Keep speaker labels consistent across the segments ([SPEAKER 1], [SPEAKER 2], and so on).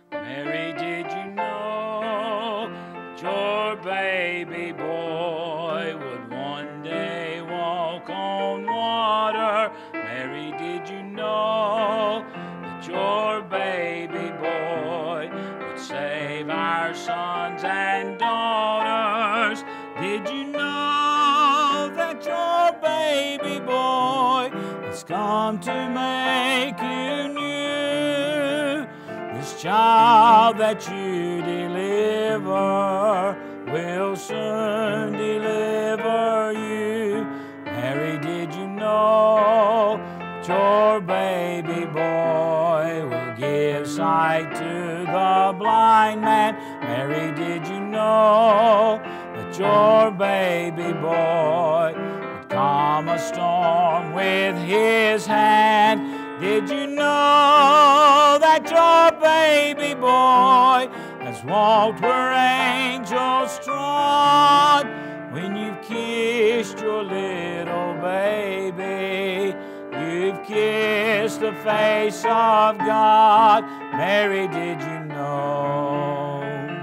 [SPEAKER 1] Mary, did you know your baby boy would one day walk on water? Mary, did you know that your baby boy would save our sons and daughters? Did you know that your baby boy has come to make you new? This child that you deliver will soon deliver you. Mary, did you know that your baby boy will give sight to the blind man? Mary, did you know that your baby boy would calm a storm with his hand? Did you know that your baby boy has walked where angels trod? When you've kissed your little baby, you've kissed the face of God. Mary, did you know?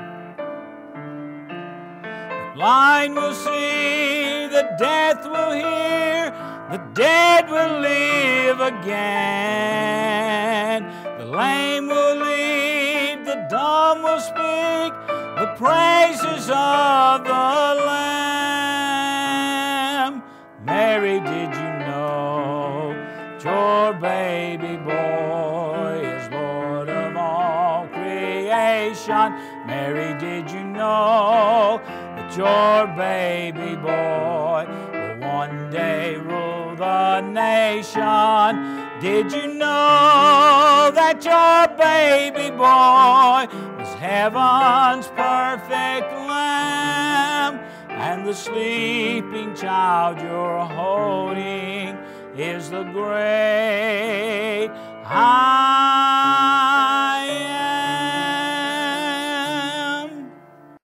[SPEAKER 1] The blind will see, the deaf will hear, the dead will live again. The lame will leap, the dumb will speak the praises of the Lamb. Mary, did you know your baby boy is Lord of all creation? Mary, did you know that your baby boy will one day rule the nation? Did you know that your baby boy was heaven's perfect lamb? And the sleeping child you're holding is the great I